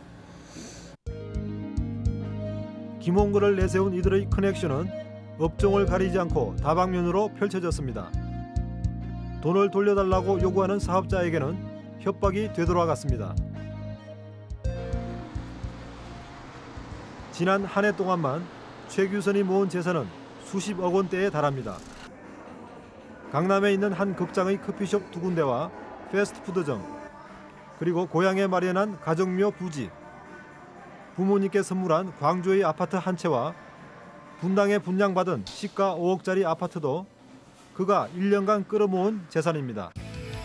김홍걸을 내세운 이들의 커넥션은 업종을 가리지 않고 다방면으로 펼쳐졌습니다. 돈을 돌려달라고 요구하는 사업자에게는 협박이 되돌아갔습니다. 지난 한 해 동안만 최규선이 모은 재산은 수십억 원대에 달합니다. 강남에 있는 한 극장의 커피숍 2군데와 패스트푸드점, 그리고 고향에 마련한 가정묘 부지, 부모님께 선물한 광주의 아파트 한 채와 분당에 분양받은 시가 5억짜리 아파트도 그가 1년간 끌어모은 재산입니다.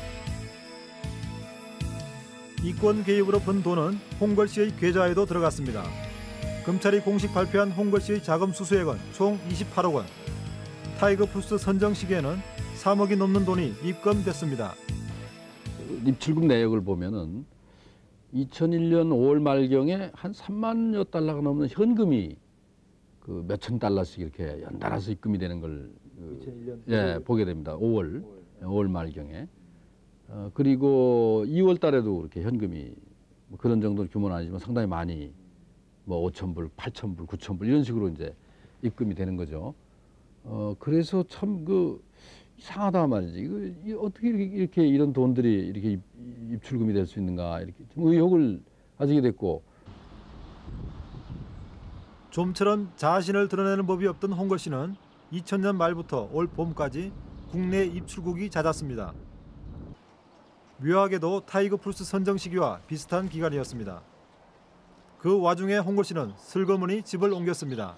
이권 개입으로 번 돈은 홍걸 씨의 계좌에도 들어갔습니다. 검찰이 공식 발표한 홍걸 씨의 자금 수수액은 총 28억 원. 타이거 풀스 선정 시기에는 3억이 넘는 돈이 입금됐습니다. 입출금 내역을 보면은 2001년 5월 말경에 한 3만여 달러가 넘는 현금이 그 몇천 달러씩 이렇게 연달아서 입금이 되는 걸 2001년 보게 됩니다. 5월 말경에. 그리고 2월 달에도 그렇게 현금이 뭐 그런 정도 규모는 아니지만 상당히 많이 뭐 5,000불, 8,000불, 9,000불 이런 식으로 이제 입금이 되는 거죠. 그래서 참 이상하다 말이지. 이거 어떻게 이렇게 이런 돈들이 이렇게 입출금이 될 수 있는가 이렇게 좀 의혹을 가지게 됐고. 좀처럼 자신을 드러내는 법이 없던 홍걸 씨는 2000년 말부터 올 봄까지 국내 입출국이 잦았습니다. 묘하게도 타이거 풀스 선정 시기와 비슷한 기간이었습니다. 그 와중에 홍걸 씨는 슬그머니 집을 옮겼습니다.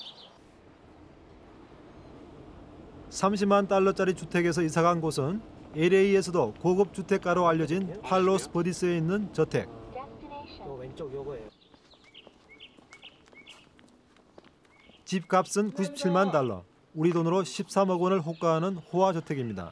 30만 달러짜리 주택에서 이사간 곳은 LA에서도 고급 주택가로 알려진 팔로스 버디스에 있는 저택. 왼쪽 요거예요. 집값은 97만 달러, 우리 돈으로 13억 원을 호가하는 호화저택입니다.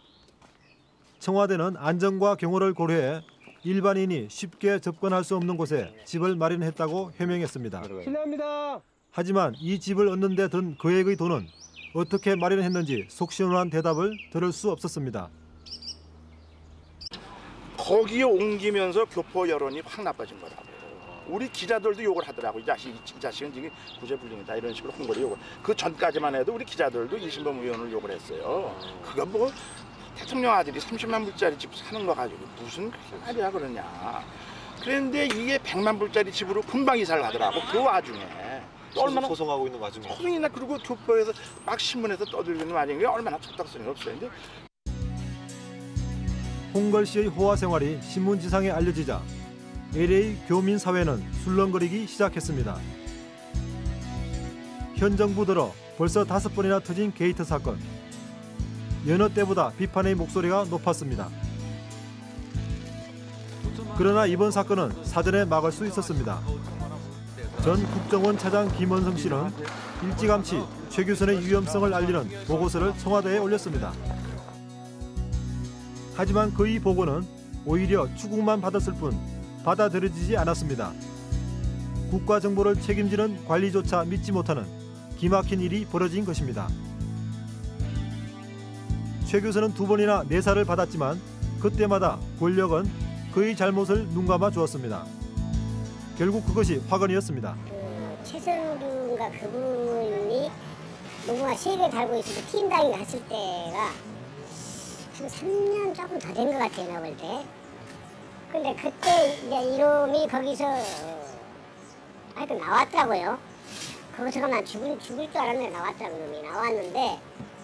청와대는 안전과 경호를 고려해 일반인이 쉽게 접근할 수 없는 곳에 집을 마련했다고 해명했습니다. 실례합니다. 하지만 이 집을 얻는 데 든 그액의 돈은 어떻게 마련했는지 속시원한 대답을 들을 수 없었습니다. 거기에 옮기면서 교포 여론이 확 나빠진 거라고요. 우리 기자들도 욕을 하더라고. 이 자식은 지금 구제불능이다 이런 식으로 홍보를 욕을. 그 전까지만 해도 우리 기자들도 이신범 의원을 욕을 했어요. 그거 뭐 대통령 아들이 30만 불짜리 집 사는 거 가지고 무슨 말이야 그러냐. 그런데 이게 100만 불짜리 집으로 금방 이사를 가더라고. 그 와중에. 얼마나 소송하고 있는 와중에. 소송이나 그리고 교포에서 막 신문에서 떠들리는 와중에 얼마나 적당성이 없어요. 근데 홍걸 씨의 호화 생활이 신문지상에 알려지자 LA 교민 사회는 술렁거리기 시작했습니다. 현 정부 들어 벌써 5번이나 터진 게이트 사건. 여느 때보다 비판의 목소리가 높았습니다. 그러나 이번 사건은 사전에 막을 수 있었습니다. 전 국정원 차장 김원성 씨는 일찌감치 최 교수의 위험성을 알리는 보고서를 청와대에 올렸습니다. 하지만 그의 보고는 오히려 추궁만 받았을 뿐 받아들여지지 않았습니다. 국가 정보를 책임지는 관리조차 믿지 못하는 기막힌 일이 벌어진 것입니다. 최 교수는 2번이나 내사를 받았지만 그때마다 권력은 그의 잘못을 눈감아 주었습니다. 결국 그것이 화근이었습니다. 최선규인가 그분이 뭔가 세계를 달고 있어서 팀당이 갔을 때가 한 3년 조금 더 된 것 같아요, 내가 볼 때. 근데 그때 이제 이놈이 거기서 하여튼 나왔더라고요. 거기서 난 죽을 줄 알았는데 나왔더라고요. 놈이 나왔는데.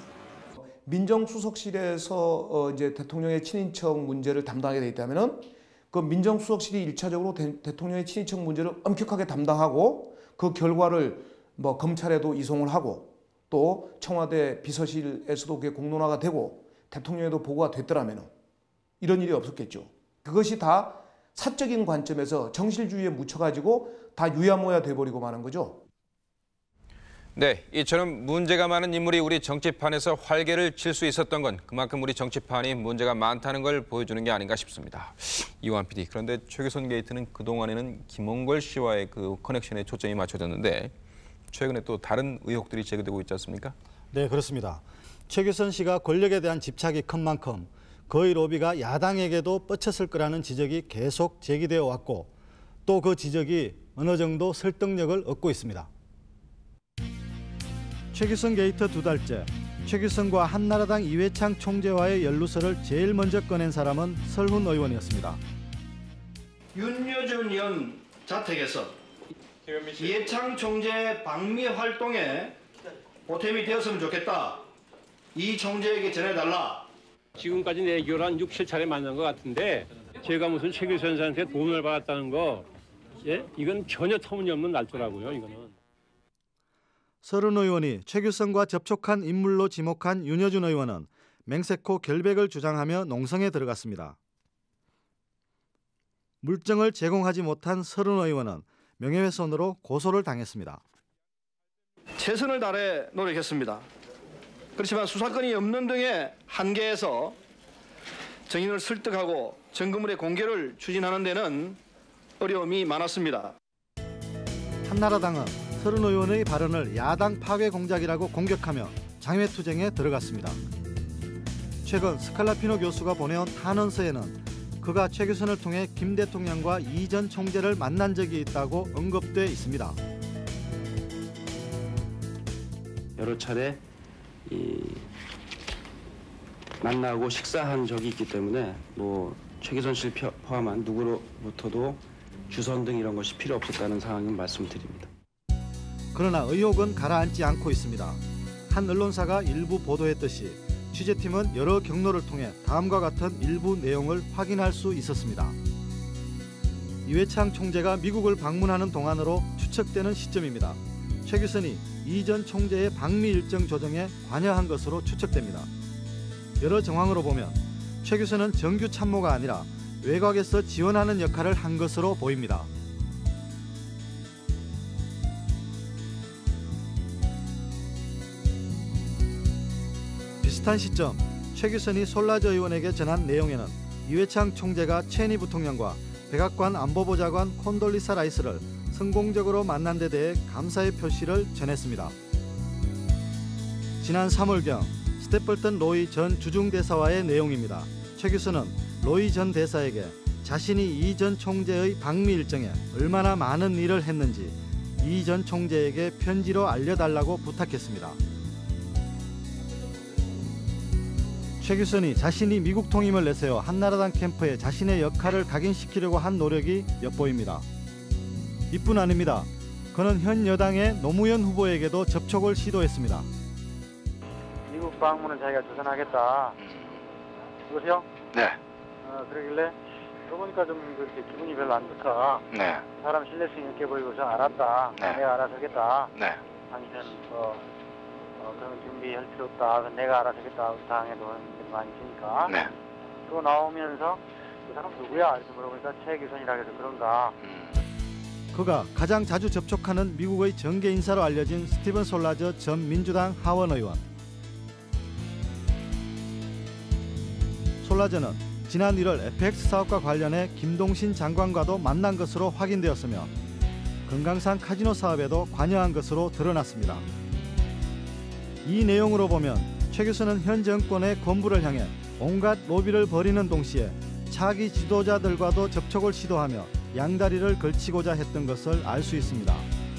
민정수석실에서 이제 대통령의 친인척 문제를 담당하게 돼 있다면은 그 민정수석실이 1차적으로 대통령의 친인척 문제를 엄격하게 담당하고 그 결과를 뭐 검찰에도 이송을 하고 또 청와대 비서실에서도 그게 공론화가 되고 대통령에도 보고가 됐더라면 이런 일이 없었겠죠. 그것이 다 사적인 관점에서 정실주의에 묻혀가지고 다 유야무야 돼버리고 마는 거죠. 네, 이처럼 문제가 많은 인물이 우리 정치판에서 활개를 칠 수 있었던 건 그만큼 우리 정치판이 문제가 많다는 걸 보여주는 게 아닌가 싶습니다. 이완 PD, 그런데 최규선 게이트는 그동안에는 김홍걸 씨와의 그 커넥션에 초점이 맞춰졌는데 최근에 또 다른 의혹들이 제기되고 있지 않습니까? 네, 그렇습니다. 최규선 씨가 권력에 대한 집착이 큰 만큼 그의 로비가 야당에게도 뻗쳤을 거라는 지적이 계속 제기되어 왔고 또 그 지적이 어느 정도 설득력을 얻고 있습니다. 최규선 게이트 2달째, 최규선과 한나라당 이회창 총재와의 연루설을 제일 먼저 꺼낸 사람은 설훈 의원이었습니다. 윤여준 의원 자택에서 이회창 총재 방미 활동에 보탬이 되었으면 좋겠다. 이 총재에게 전해달라. 지금까지 내교를 한 6, 7차례 만난 것 같은데 제가 무슨 최규선 선수한테 돈을 받았다는 거, 예? 이건 전혀 터무니없는 날조라고요, 이거는. 설훈 의원이 최규선과 접촉한 인물로 지목한 윤여준 의원은 맹세코 결백을 주장하며 농성에 들어갔습니다. 물증을 제공하지 못한 설훈 의원은 명예훼손으로 고소를 당했습니다. 최선을 다해 노력했습니다. 그렇지만 수사권이 없는 등의 한계에서 증인을 설득하고 증거물의 공개를 추진하는 데는 어려움이 많았습니다. 한나라당은 설훈 의원의 발언을 야당 파괴 공작이라고 공격하며 장외투쟁에 들어갔습니다. 최근 스칼라피노 교수가 보내온 탄원서에는 그가 최규선을 통해 김 대통령과 이 전 총재를 만난 적이 있다고 언급돼 있습니다. 여러 차례 만나고 식사한 적이 있기 때문에 뭐 최규선 씨를 포함한 누구로부터도 주선 등 이런 것이 필요 없었다는 상황을 말씀드립니다. 그러나 의혹은 가라앉지 않고 있습니다. 한 언론사가 일부 보도했듯이 취재팀은 여러 경로를 통해 다음과 같은 일부 내용을 확인할 수 있었습니다. 이회창 총재가 미국을 방문하는 동안으로 추측되는 시점입니다. 최규선이 이 전 총재의 방미 일정 조정에 관여한 것으로 추측됩니다. 여러 정황으로 보면 최규선은 정규 참모가 아니라 외곽에서 지원하는 역할을 한 것으로 보입니다. 비슷한 시점 최규선이 솔라저 의원에게 전한 내용에는 이회창 총재가 체니 부통령과 백악관 안보보좌관 콘돌리사 라이스를 성공적으로 만난 데 대해 감사의 표시를 전했습니다. 지난 3월경 스태플턴 로이 전 주중대사와의 내용입니다. 최 교수는 로이 전 대사에게 자신이 이 전 총재의 방미 일정에 얼마나 많은 일을 했는지 이 전 총재에게 편지로 알려달라고 부탁했습니다. 최 교수는 자신이 미국 통임을 내세워 한나라당 캠프에 자신의 역할을 각인시키려고 한 노력이 엿보입니다. 이뿐 아닙니다. 그는 현 여당의 노무현 후보에게도 접촉을 시도했습니다. 미국 방문은 자기가 주선하겠다. 여보세요? 네. 그러길래 그러니까 좀 그렇게 기분이 별로 안 좋다. 네. 사람 신뢰성 있게 보이고서 알았다. 네. 내가 알아서 하겠다. 네. 당신은 그런 준비할 필요 없다. 그건 내가 알아서 하겠다. 당에 돈이 많이 있으니까. 네. 또 나오면서 그 사람 누구야? 이렇게 물어보니까 최규선이라 해서 그런가. 그가 가장 자주 접촉하는 미국의 정계 인사로 알려진 스티븐 솔라저 전 민주당 하원 의원. 솔라저는 지난 1월 FX 사업과 관련해 김동신 장관과도 만난 것으로 확인되었으며 금강산 카지노 사업에도 관여한 것으로 드러났습니다. 이 내용으로 보면 최 교수는 현 정권의 건부를 향해 온갖 로비를 벌이는 동시에 차기 지도자들과도 접촉을 시도하며 양다리를 걸치고자 했던 것을 알 수 있습니다.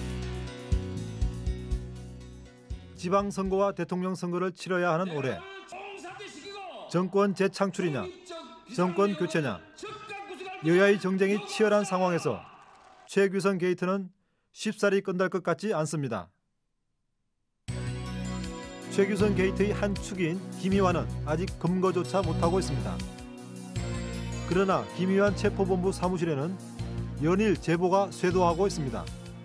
지방선거와 대통령 선거를 치러야 하는 올해 정권 재창출이냐 정권 교체냐 여야의 경쟁이 치열한 상황에서 최규선 게이트는 쉽사리 끝날 것 같지 않습니다. 최규선 게이트의 한 축인 김희환은 아직 검거조차 못하고 있습니다. 그러나 김희환 체포본부 사무실에는 연일 제보가 쇄도하고 있습니다.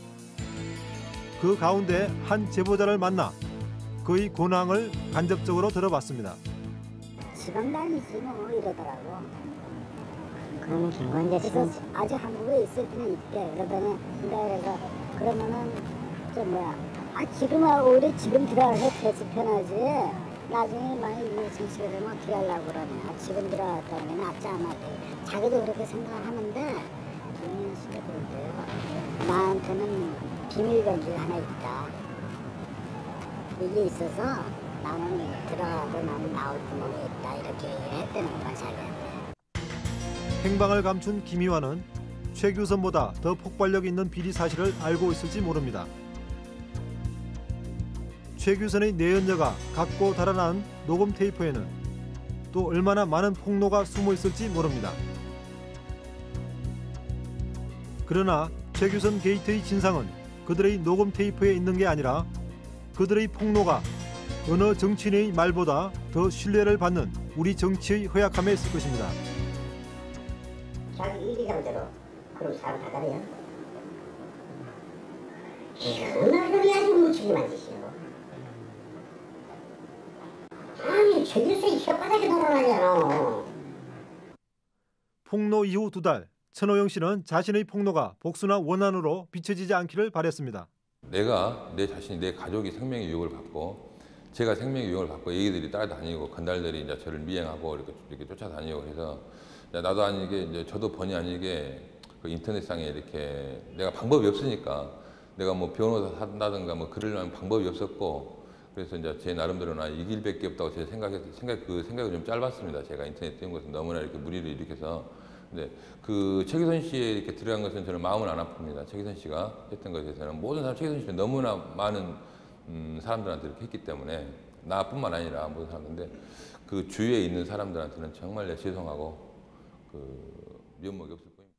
그 가운데 한 제보자를 만나 그의 근황을 간접적으로 들어봤습니다. 지방 다니지 뭐 이러더라고. 그러면 김관재 씨는 아직 한국에 있을 때는 있대. 그러더니 그래서 그러면은 지금 오히려 지금 들어가서 패스 편하지. 나중에 만약 이게 정치가 되면 어떻게 하려고 그러냐. 지금 들어갔다는 게 낫지 않아. 자기도 그렇게 생각을 하는데 김민현 씨가 그런데요. 나한테는 비밀 관계가 하나 있다. 이게 있어서 나는 들어가고 나는 나올 구멍이 있다. 이렇게 얘기를 했다는 거야 자기한테. 행방을 감춘 김희환은 최규선보다 더 폭발력 있는 비리 사실을 알고 있을지 모릅니다. 최규선의 내연녀가 갖고 달아난 녹음 테이프에는 또 얼마나 많은 폭로가 숨어 있을지 모릅니다. 그러나 최규선 게이트의 진상은 그들의 녹음 테이프에 있는 게 아니라 그들의 폭로가 어느 정치인의 말보다 더 신뢰를 받는 우리 정치의 허약함에 있을 것입니다. 자기 이기감대로 그런 사람 다 다르냐? 이거는 그게 아주 무책임한 짓이요. 아니 최규선이 혓바닥에 놀아나잖아. 폭로 이후 2달, 천호영 씨는 자신의 폭로가 복수나 원한으로 비춰지지 않기를 바랬습니다. 내가 내 자신이 내 가족이 생명의 위협을 받고 제가 생명의 위협을 받고 애기들이 따라다니고 건달들이 이제 저를 미행하고 이렇게 쫓아다니고 해서 나도 아니게 이제 저도 번이 아니게 그 인터넷상에 이렇게 내가 방법이 없으니까 내가 뭐 변호사 한다든가 뭐 그러려면 방법이 없었고 그래서 이제 제 나름대로는 이길 밖에 없다고 제 그 생각이 좀 짧았습니다. 제가 인터넷 띄운 것은 너무나 이렇게 무리를 일으켜서. 근데 그 최규선 씨에 이렇게 들어간 것은 저는 마음은 안 아픕니다. 최규선 씨가 했던 것에 대해서는 모든 사람 최규선 씨는 너무나 많은 사람들한테 이렇게 했기 때문에 나뿐만 아니라 모든 사람인데 그 주위에 있는 사람들한테는 정말 죄송하고 그 면목이 없을 뿐입니다.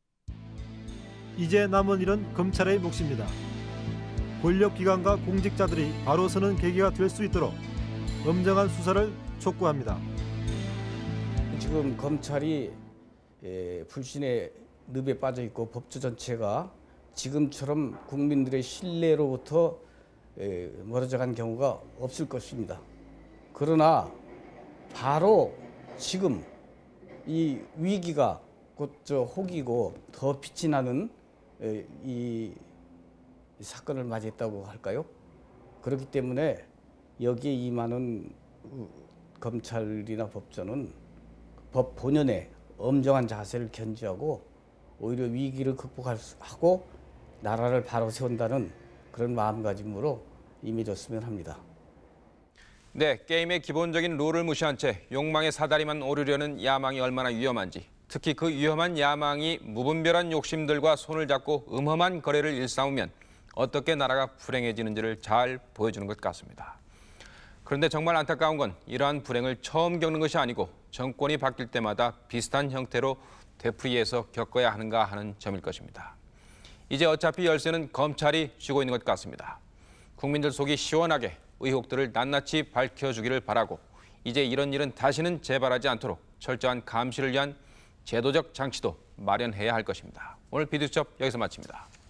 이제 남은 일은 검찰의 몫입니다. 권력기관과 공직자들이 바로 서는 계기가 될 수 있도록 엄정한 수사를 촉구합니다. 지금 검찰이 불신의 늪에 빠져 있고 법조 전체가 지금처럼 국민들의 신뢰로부터 멀어져 간 경우가 없을 것입니다. 그러나 바로 지금 이 위기가 곧 혹이고 더 빛이 나는 이 사건을 맞이했다고 할까요? 그렇기 때문에 여기에 임하는 검찰이나 법조는 법 본연의 엄정한 자세를 견지하고 오히려 위기를 극복하고 나라를 바로 세운다는 그런 마음가짐으로 임해줬으면 합니다. 네, 게임의 기본적인 룰을 무시한 채 욕망의 사다리만 오르려는 야망이 얼마나 위험한지 특히 그 위험한 야망이 무분별한 욕심들과 손을 잡고 음험한 거래를 일삼으면 어떻게 나라가 불행해지는지를 잘 보여주는 것 같습니다. 그런데 정말 안타까운 건 이러한 불행을 처음 겪는 것이 아니고 정권이 바뀔 때마다 비슷한 형태로 되풀이해서 겪어야 하는가 하는 점일 것입니다. 이제 어차피 열쇠는 검찰이 쥐고 있는 것 같습니다. 국민들 속이 시원하게 의혹들을 낱낱이 밝혀주기를 바라고 이제 이런 일은 다시는 재발하지 않도록 철저한 감시를 위한 제도적 장치도 마련해야 할 것입니다. 오늘 비디오수첩 여기서 마칩니다.